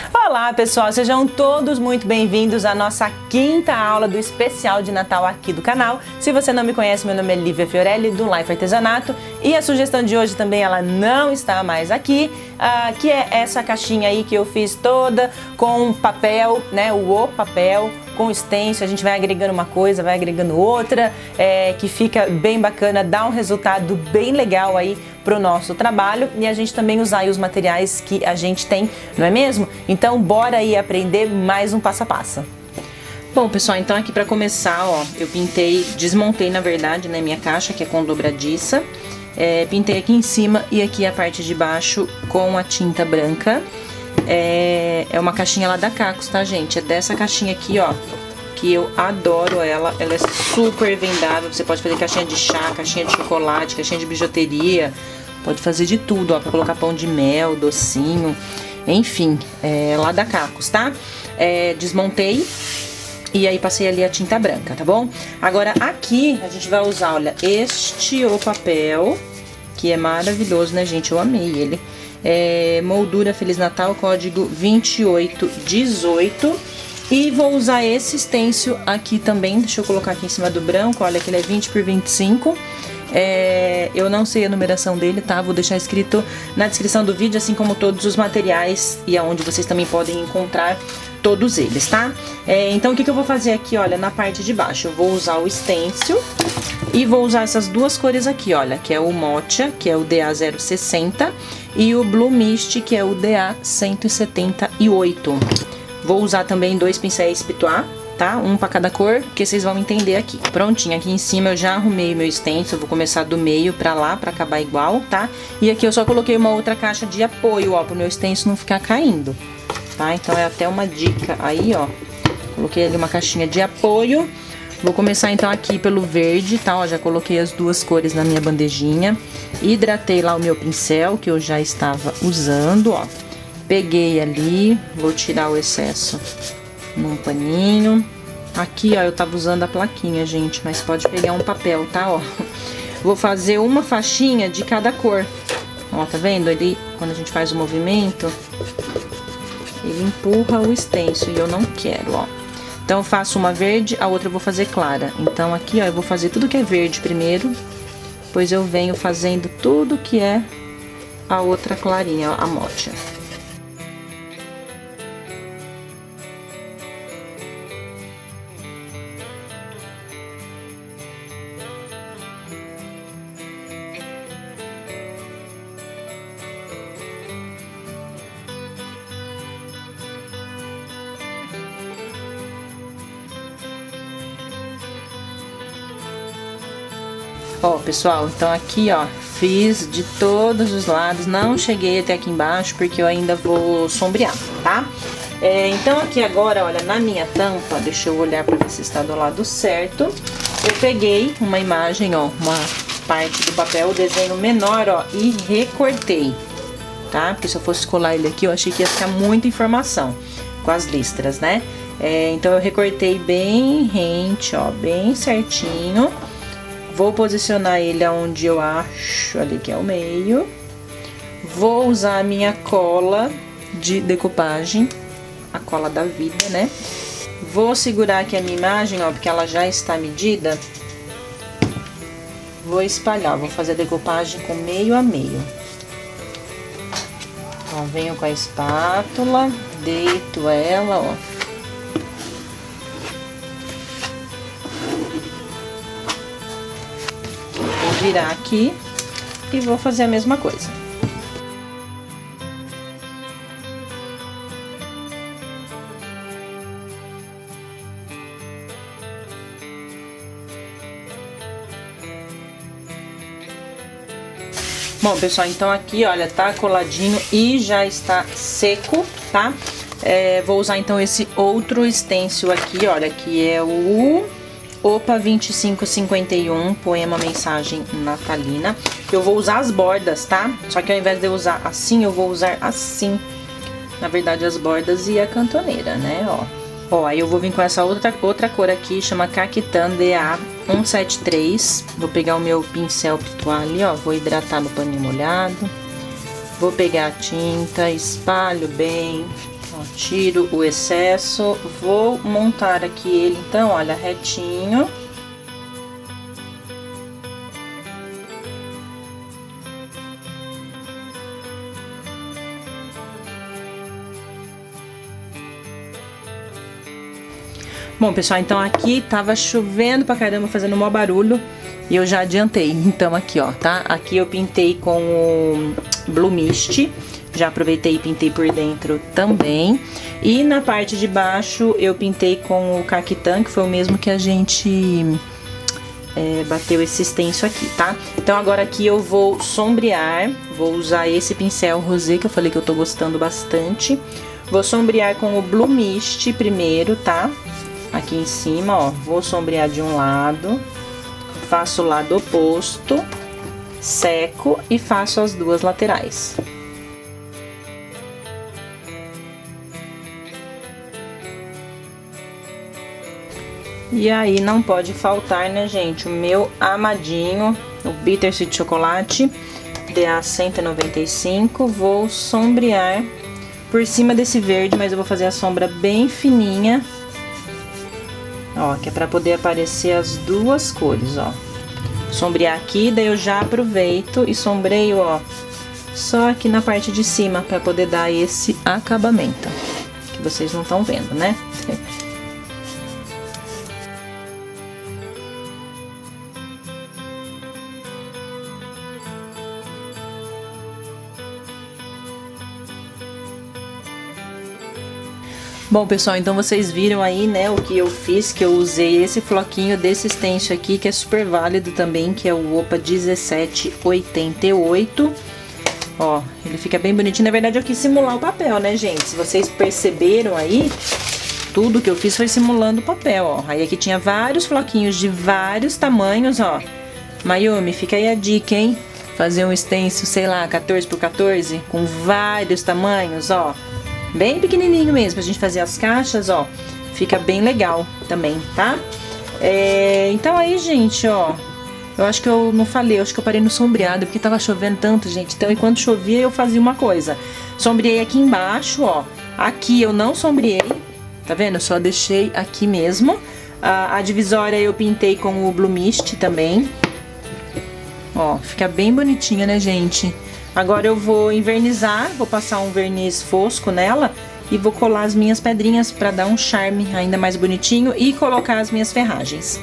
Olá pessoal, sejam todos muito bem-vindos à nossa quinta aula do especial de Natal aqui do canal. Se você não me conhece, meu nome é Lívia Fiorelli do Life Artesanato e a sugestão de hoje também ela não está mais aqui, que é essa caixinha aí que eu fiz toda com papel, né, o papel, com stencil. A gente vai agregando uma coisa, vai agregando outra, que fica bem bacana, dá um resultado bem legal aí para o nosso trabalho e a gente também usar aí os materiais que a gente tem, não é mesmo? Então bora aí aprender mais um passo a passo. Bom pessoal, então aqui para começar, ó, eu desmontei na verdade, né, minha caixa que é com dobradiça, pintei aqui em cima e aqui a parte de baixo com a tinta branca. É uma caixinha lá da Cacos, tá gente? É dessa caixinha aqui, ó, que eu adoro ela é super vendável, você pode fazer caixinha de chá, caixinha de chocolate, caixinha de bijuteria, pode fazer de tudo, ó, pra colocar pão de mel, docinho, enfim, lá da Cacos, tá? Desmontei e aí passei ali a tinta branca, tá bom? Agora aqui a gente vai usar, olha, o papel, que é maravilhoso, né gente? Eu amei ele. Moldura Feliz Natal, código 2818. E vou usar esse stencil aqui também, deixa eu colocar aqui em cima do branco, olha que ele é 20 por 25. Eu não sei a numeração dele, tá? Vou deixar escrito na descrição do vídeo, assim como todos os materiais e aonde vocês também podem encontrar todos eles, tá? Então o que eu vou fazer aqui, olha, na parte de baixo, eu vou usar o stencil e vou usar essas duas cores aqui, olha, que é o Mocha, que é o DA 060, e o Blue Mist, que é o DA 178. Vou usar também dois pincéis Pitois, tá? Um pra cada cor, que vocês vão entender aqui. Prontinho, aqui em cima eu já arrumei meu stencil, eu vou começar do meio pra lá, pra acabar igual, tá? E aqui eu só coloquei uma outra caixa de apoio, ó, pro meu stencil não ficar caindo, tá? Então é até uma dica aí, ó. Coloquei ali uma caixinha de apoio. Vou começar então aqui pelo verde, tá? Ó, já coloquei as duas cores na minha bandejinha. Hidratei lá o meu pincel, que eu já estava usando, ó. Peguei ali, vou tirar o excesso num paninho. Aqui, ó, eu tava usando a plaquinha, gente, mas pode pegar um papel, tá, ó. Vou fazer uma faixinha de cada cor. Ó, tá vendo? Ele, quando a gente faz o movimento, ele empurra o stencil e eu não quero, ó. Então eu faço uma verde, a outra eu vou fazer clara. Então aqui, ó, eu vou fazer tudo que é verde primeiro, depois eu venho fazendo tudo que é a outra clarinha, ó, a Mocha. Ó, pessoal, então aqui, ó, fiz de todos os lados, não cheguei até aqui embaixo porque eu ainda vou sombrear, tá? Então aqui agora, olha, na minha tampa, deixa eu olhar pra ver se está do lado certo. Eu peguei uma imagem, ó, uma parte do papel, o desenho menor, ó, e recortei, tá? Porque se eu fosse colar ele aqui, eu achei que ia ficar muita informação com as listras, né? Então eu recortei bem rente, ó, bem certinho. Vou posicionar ele aonde eu acho ali que é o meio. Vou usar a minha cola de decupagem, a cola da vida, né? Vou segurar aqui a minha imagem, ó, porque ela já está medida. Vou espalhar, vou fazer a decupagem com meio a meio. Ó, venho com a espátula, deito ela, ó. Virar aqui e vou fazer a mesma coisa. Bom, pessoal, então aqui, olha, tá coladinho e já está seco, tá? Vou usar então esse outro stencil aqui, olha, que é o Opa 2551, poema Mensagem Natalina. Eu vou usar as bordas, tá? Só que ao invés de eu usar assim, eu vou usar assim. Na verdade, as bordas e a cantoneira, né? Ó, aí eu vou vir com essa outra cor aqui, chama Caquitan DA 173. Vou pegar o meu pincel Pitois ali, ó. Vou hidratar no paninho molhado. Vou pegar a tinta, espalho bem, ó, tiro o excesso, vou montar aqui ele então, olha, retinho. Bom, pessoal, então aqui tava chovendo pra caramba, fazendo maior barulho e eu já adiantei. Então aqui, ó, tá? Aqui eu pintei com o Blue Mist, já aproveitei e pintei por dentro também. E na parte de baixo eu pintei com o Caquitan, que foi o mesmo que a gente bateu esse stencil aqui, tá? Então agora aqui eu vou sombrear, vou usar esse pincel rosé que eu falei que eu tô gostando bastante. Vou sombrear com o Blue Mist primeiro, tá? Aqui em cima, ó, vou sombrear de um lado, faço o lado oposto, seco e faço as duas laterais. E aí não pode faltar, né, gente, o meu amadinho, o Bitter Sweet Chocolate DA 195, vou sombrear por cima desse verde, mas eu vou fazer a sombra bem fininha. Ó, que é pra poder aparecer as duas cores, ó. Sombrear aqui, daí eu já aproveito e sombreio, ó, só aqui na parte de cima, pra poder dar esse acabamento, que vocês não estão vendo, né? Bom, pessoal, então vocês viram aí, né, o que eu fiz, que eu usei esse floquinho desse stencil aqui, que é super válido também, que é o Opa 1788. Ó, ele fica bem bonitinho. Na verdade, eu quis simular o papel, né, gente? Se vocês perceberam aí, tudo que eu fiz foi simulando o papel, ó. Aí aqui tinha vários floquinhos de vários tamanhos, ó. Mayumi, fica aí a dica, hein? Fazer um stencil, sei lá, 14 por 14, com vários tamanhos, ó. Bem pequenininho mesmo, pra gente fazer as caixas, ó. Fica bem legal também, tá? Então aí, gente, ó. Eu acho que eu não falei, eu acho que eu parei no sombreado, porque tava chovendo tanto, gente. Então, enquanto chovia, eu fazia uma coisa. Sombreei aqui embaixo, ó. Aqui eu não sombreei, tá vendo? Eu só deixei aqui mesmo. A divisória eu pintei com o Blue Mist também. Ó, fica bem bonitinha, né, gente? Agora eu vou invernizar, vou passar um verniz fosco nela e vou colar as minhas pedrinhas para dar um charme ainda mais bonitinho e colocar as minhas ferragens.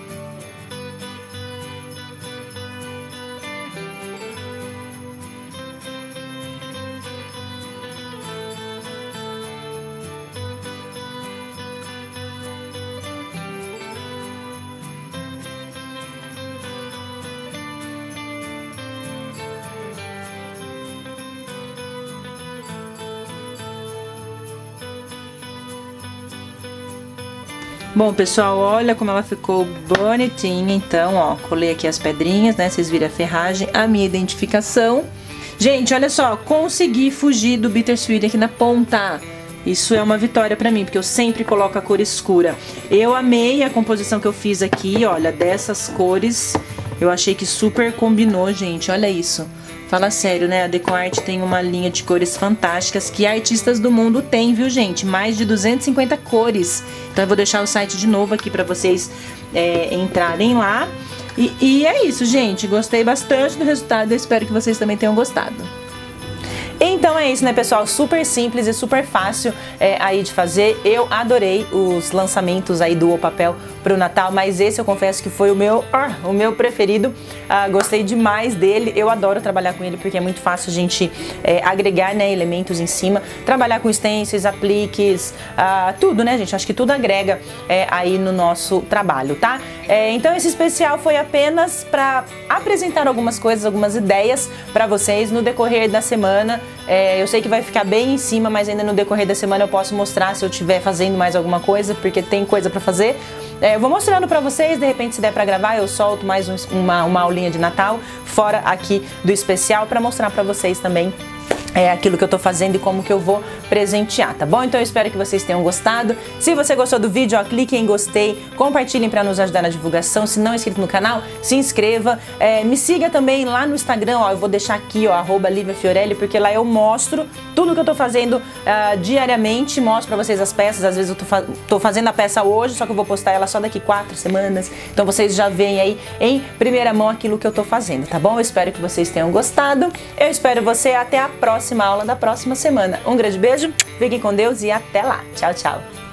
Bom, pessoal, olha como ela ficou bonitinha. Então, ó, colei aqui as pedrinhas, né? Vocês viram a ferragem, a minha identificação. Gente, olha só, consegui fugir do Bittersweet aqui na ponta. Isso é uma vitória pra mim, porque eu sempre coloco a cor escura. Eu amei a composição que eu fiz aqui, olha, dessas cores. Eu achei que super combinou, gente, olha isso. Fala sério, né? A DecoArt tem uma linha de cores fantásticas que artistas do mundo têm, viu, gente? Mais de 250 cores. Então eu vou deixar o site de novo aqui pra vocês entrarem lá. E é isso, gente. Gostei bastante do resultado. Eu espero que vocês também tenham gostado. Então é isso, né, pessoal? Super simples e super fácil aí de fazer. Eu adorei os lançamentos aí do O Papel pro Natal, mas esse eu confesso que foi o meu preferido. Gostei demais dele. Eu adoro trabalhar com ele porque é muito fácil a gente agregar, né, elementos em cima. Trabalhar com stencils, apliques, tudo, né, gente? Acho que tudo agrega aí no nosso trabalho, tá? Então esse especial foi apenas para apresentar algumas coisas, algumas ideias para vocês no decorrer da semana. Eu sei que vai ficar bem em cima, mas ainda no decorrer da semana eu posso mostrar se eu estiver fazendo mais alguma coisa, porque tem coisa pra fazer. Eu vou mostrando pra vocês, de repente se der pra gravar eu solto mais uma aulinha de Natal, fora aqui do especial, pra mostrar pra vocês também aquilo que eu tô fazendo e como que eu vou presentear, tá bom? Então eu espero que vocês tenham gostado. Se você gostou do vídeo, ó, clique em gostei, compartilhem para nos ajudar na divulgação. Se não é inscrito no canal, se inscreva. Me siga também lá no Instagram, ó, eu vou deixar aqui, ó, @LiviaFiorelli, porque lá eu mostro tudo que eu tô fazendo diariamente, mostro para vocês as peças. Às vezes eu tô fazendo a peça hoje, só que eu vou postar ela só daqui 4 semanas. Então vocês já veem aí em primeira mão aquilo que eu tô fazendo, tá bom? Eu espero que vocês tenham gostado. Eu espero você até a próxima aula da próxima semana. Um grande beijo, fiquem com Deus e até lá. Tchau, tchau.